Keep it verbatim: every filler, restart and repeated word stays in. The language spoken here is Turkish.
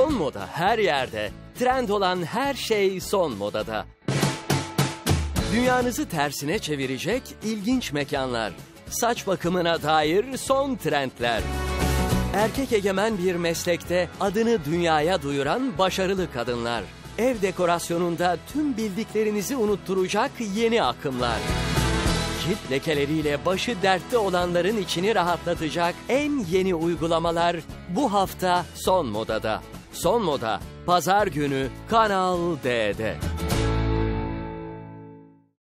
Son moda her yerde, trend olan her şey son modada. Dünyanızı tersine çevirecek ilginç mekanlar, saç bakımına dair son trendler. Erkek egemen bir meslekte adını dünyaya duyuran başarılı kadınlar. Ev dekorasyonunda tüm bildiklerinizi unutturacak yeni akımlar. Cilt lekeleriyle başı dertte olanların içini rahatlatacak en yeni uygulamalar bu hafta Son Moda'da. Son Moda, Pazar günü Kanal D'de.